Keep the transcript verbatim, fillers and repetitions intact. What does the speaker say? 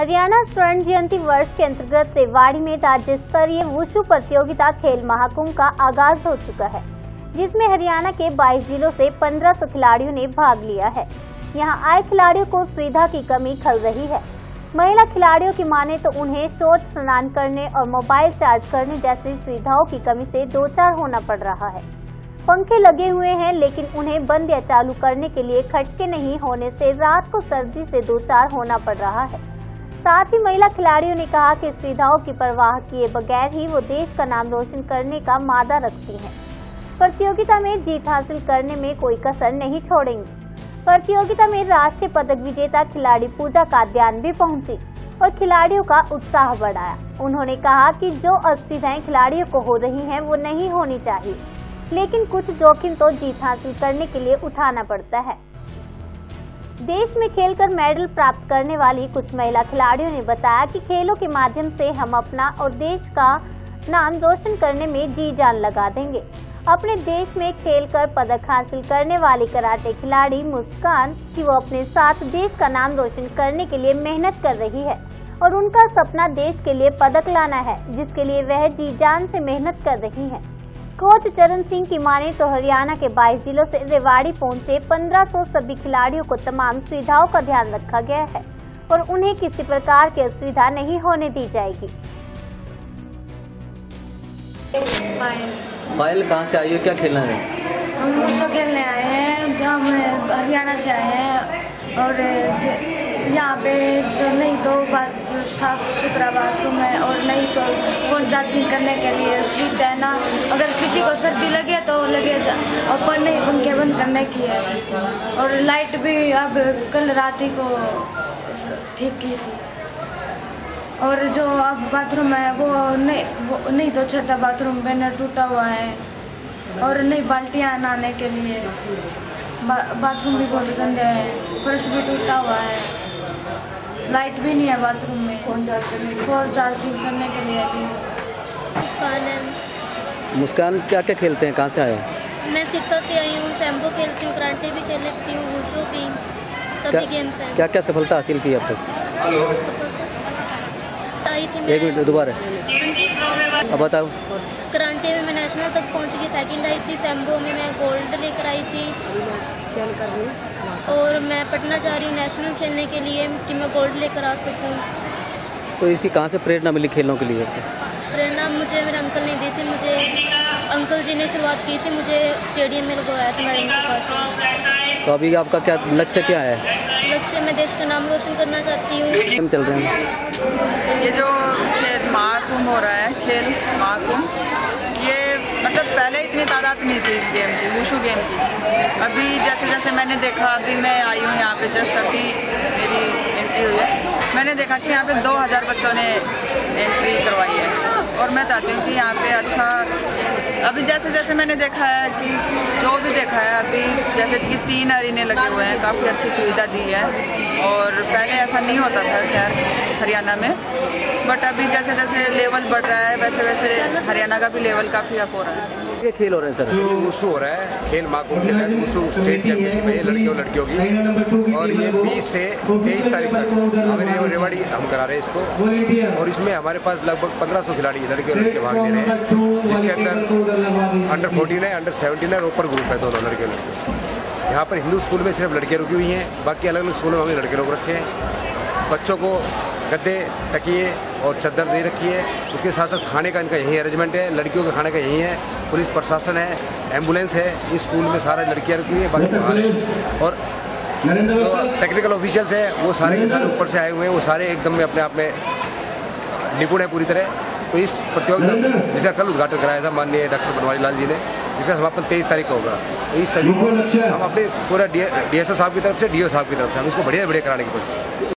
हरियाणा स्वर्ण जयंती वर्ष के अंतर्गत रेवाड़ी में राज्य स्तरीय वुशु प्रतियोगिता खेल महाकुंभ का आगाज हो चुका है, जिसमें हरियाणा के बाईस जिलों से पंद्रह सौ खिलाड़ियों ने भाग लिया है। यहां आए खिलाड़ियों को सुविधा की कमी खल रही है। महिला खिलाड़ियों की माने तो उन्हें शौच स्नान करने और मोबाइल चार्ज करने जैसी सुविधाओं की कमी से दो चार होना पड़ रहा है। पंखे लगे हुए हैं, लेकिन उन्हें बंद या चालू करने के लिए खटके नहीं होने से रात को सर्दी से दो चार होना पड़ रहा है। साथ ही महिला खिलाड़ियों ने कहा कि सुविधाओं की परवाह किए बगैर ही वो देश का नाम रोशन करने का मादा रखती हैं। प्रतियोगिता में जीत हासिल करने में कोई कसर नहीं छोड़ेंगी। प्रतियोगिता में राष्ट्रीय पदक विजेता खिलाड़ी पूजा काद्यान भी पहुंची और खिलाड़ियों का उत्साह बढ़ाया। उन्होंने कहा कि जो असुविधाएं खिलाड़ियों को हो रही हैं वो नहीं होनी चाहिए, लेकिन कुछ जोखिम तो जीत हासिल करने के लिए उठाना पड़ता है। देश में खेलकर मेडल प्राप्त करने वाली कुछ महिला खिलाड़ियों ने बताया कि खेलों के माध्यम से हम अपना और देश का नाम रोशन करने में जी जान लगा देंगे। अपने देश में खेलकर पदक हासिल करने वाली कराटे खिलाड़ी मुस्कान कि वो अपने साथ देश का नाम रोशन करने के लिए मेहनत कर रही है और उनका सपना देश के लिए पदक लाना है, जिसके लिए वह जी जान से मेहनत कर रही है। कोच चरण सिंह की माने तो हरियाणा के बाईस जिलों से रेवाड़ी पहुंचे पंद्रह सौ सभी खिलाड़ियों को तमाम सुविधाओं का ध्यान रखा गया है और उन्हें किसी प्रकार की असुविधा नहीं होने दी जाएगी। पायल कहाँ से आई हो, क्या खेलना है? हम वुशु खेलने आए हैं, जो हम हरियाणा से आए हैं और यहाँ पे तो नहीं तो साफ सुथरा बाथरूम है और नहीं तो फोन चार्जिंग करने के लिए स्विच है ना। अगर किसी को सर्दी लगे तो लगे और पर नहीं पंखे बंद करने की है। और लाइट भी अब कल रात ही को ठीक की थी। और जो अब बाथरूम है वो नहीं वो नहीं तो छता बाथरूम बैनर टूटा हुआ है और नहीं बाल्टियाँ नहाने के लिए। बा, बाथरूम भी बहुत गंदे हैं, फर्श भी टूटा हुआ है, लाइट भी नहीं है बाथरूम में, फोन चार्जिंग करने के लिए भी। मुस्कान है। मुस्कान क्या क्या खेलते हैं, कहाँ से आए? मैं सिरसा से आई हूँ, सैम्बो खेलती हूँ, कराटे भी खेल लेती हूँ, वुशु भी, सभी गेम्स हैं। क्या क्या सफलता हासिल की अब तक? आई थी एक मिनट दोबारा। हाँ जी, अब बताओ। कराटे में मैं नेशनल तक पहुँच गई, सेकंड आई थी। सैम्बो में मैं गोल्ड लेकर आई थी और मैं पटना जा रही हूँ नेशनल खेलने के लिए कि मैं गोल्ड लेकर आ सकूँ। तो इसकी कहाँ से प्रेरणा मिली खेलों के लिए? प्रेरणा मुझे मेरे अंकल ने दी थी। मुझे अंकल जी ने शुरुआत की थी, मुझे स्टेडियम में लगवाया था मैडम के पास। तो अभी आपका क्या लक्ष्य क्या है? लक्ष्य मैं देश का नाम रोशन करना चाहती हूँ। हम चल रहे हैं। ये जो खेल महाकुंभ हो रहा है, खेल महाकुंभ, ये मतलब पहले इतनी तादाद नहीं थी इस गेम की, वुशु गेम की। अभी जैसे जैसे मैंने देखा, अभी मैं आई हूँ यहाँ पे, जस्ट अभी मेरी एंट्री हुई है, मैंने देखा कि यहाँ पे दो हज़ार बच्चों ने एंट्री करवाई है और मैं चाहती हूँ कि यहाँ पे अच्छा, अभी जैसे जैसे मैंने देखा है कि जो भी देखा है अभी, जैसे कि तीन अरीने लगे हुए हैं, काफ़ी अच्छी सुविधा दी है और पहले ऐसा नहीं होता था खैर हरियाणा में, बट अभी जैसे जैसे लेवल बढ़ रहा है वैसे वैसे हरियाणा का भी लेवल काफ़ी अप हो रहा है। ये खेल हो रहे हैं सर? ये वुशु हो रहा है, खेल महाकुंभ के तहत वुशु स्टेट चैंपियनशिप है लड़कियों लड़कियों की, और ये बीस से तेईस तारीख तक हमारे रेवाड़ी हम करा रहे हैं इसको। और इसमें हमारे पास लगभग पंद्रह सौ खिलाड़ी लड़के और लड़के भाग ले रहे हैं, जिसके अंदर अंडर फोर्टीन है, अंडर सेवनटीन है और ऊपर ग्रुप है, दोनों लड़के लड़के। यहाँ पर हिंदू स्कूल में सिर्फ लड़कियाँ रुकी हुई हैं, बाकी अलग अलग स्कूलों में हमने लड़के लोग रखे हैं। बच्चों को गद्दे, तकिए और चद्दर दे रखी है। उसके साथ साथ खाने का इनका यही अरेंजमेंट है, लड़कियों का खाने का यही है। पुलिस प्रशासन है, एम्बुलेंस है, इस स्कूल में सारा लड़कियां रुकी है, बाकी बाहर है। और तो टेक्निकल ऑफिशियल्स हैं, वो सारे के सारे ऊपर से आए हुए हैं, वो सारे एकदम में अपने आप में निपुण है पूरी तरह। तो इस प्रतियोगिता जिसका कल उद्घाटन कराया था माननीय डॉक्टर बनवारी लाल जी ने, जिसका समापन तेईस तारीख को होगा। तो इस सभी को हम अपने पूरा डी एस ओ साहब की तरफ से, डी ओ साहब की तरफ से हम इसको बढ़िया बढ़िया कराने की कोशिश